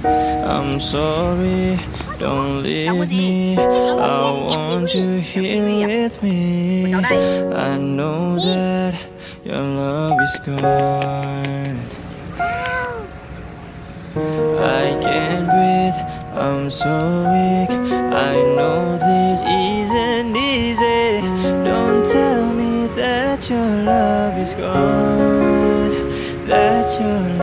I'm sorry, don't leave me. I want you here with me. I know that your love is gone. I can't breathe, I'm so weak. I know this isn't easy. Don't tell me that your love is gone, that your